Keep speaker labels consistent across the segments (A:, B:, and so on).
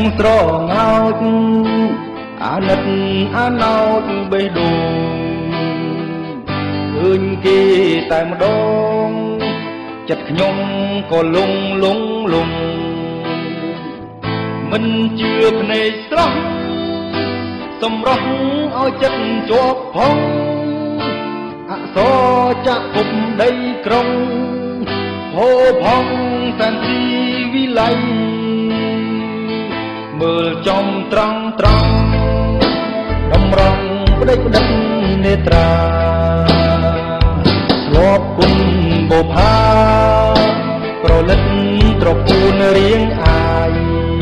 A: ស្រងោចអាណិតអាណោចបេះដូងឃើញគេតែម្ដងចិត្តខ្ញុំក៏លងមិនជឿភ្នែកស្រស់សម្រស់ឲ្យចិត្តជាប់ផងអក្សរចាក់ពុំដីក្រុងហូរផងសែនទីវិល័យមើលចំត្រង់តម្រង់ផ្ដេចផ្ដិតនេត្រាធ្លាប់គុណបុផាប្រលិតត្រពូនរៀងអាយ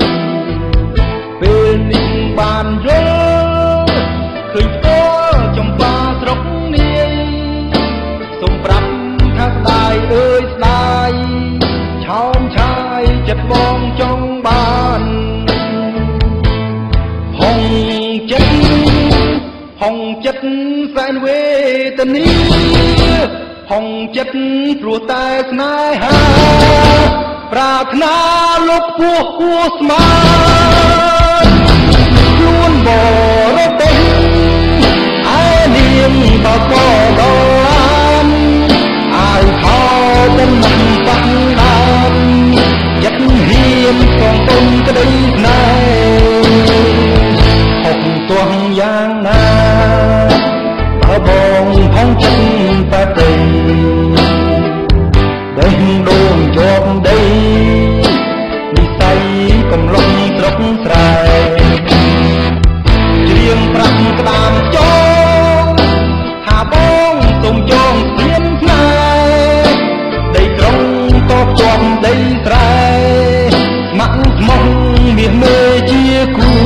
A: ពេលនេះបានយល់ឃើញផ្ទាល់ចំបាស្រុកនាយសូមប្រាប់ថាស្ដាយអើយស្ដាយឆោមឆាយចិត្តបងចង់បានហងចិត្តសែនវេទនាហងចិត្តព្រោះតែស្នេហាប្រាថ្នាលោកពោះគួស្មានខ្លួនបរទេសឯនាងបកដល់ឡានអាយខោបំណងបាក់ដានចិត្តហ៊ានក្នុងទុំក្តីស្នេហ៍ហុកទាស់យ៉ាងណាបើបងផងចិត្តបែបដីដេះដូងជាប់ដីនិស័យកំឡុងស្រុកស្រែច្រៀងប្រាំក្តាមចងថាបងសូមចងស្ពានស្នេហ៍ដីក្រុងតបជាប់ដីស្រែម៉ាក់ស្មោះមាសមេជាគូ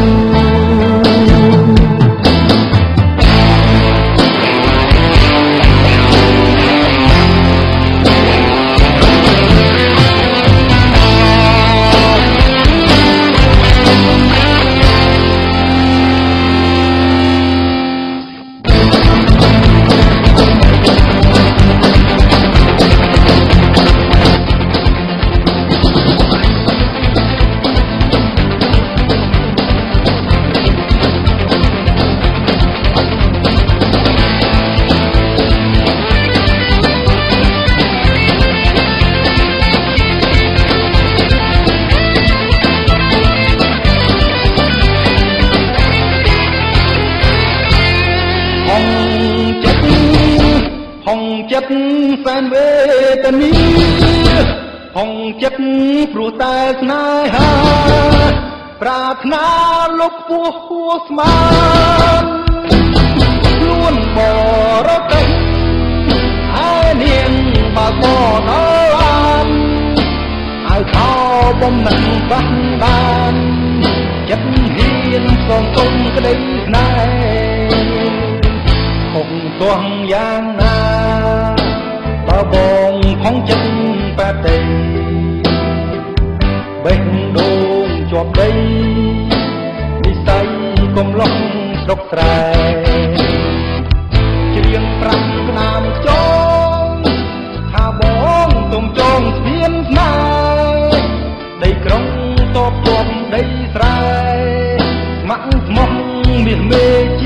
A: ចិត្តសែនវេទនាហងចិត្តព្រោះតែស្នេហាប្រាថ្នាលោកពោះគួស្មានខ្លួនបរទេសឯនាងបើកដល់ឡានឲ្យខោបំណងបាក់បានចិត្តហ៊ានសំទុំក្តីស្នេហ៍ហុកទាស់យ៉ាងណាបើបងផងចិត្តបែបដីបេះដូងជាប់ដីនិស័យកំឡុងស្រុកស្រែច្រៀងប្រាំក្តាមចងថាបងសូមចងស្ពានស្នេហ៍ដីក្រុងតបជាប់ដីស្រែម៉ាក់ស្មោះមាសមេ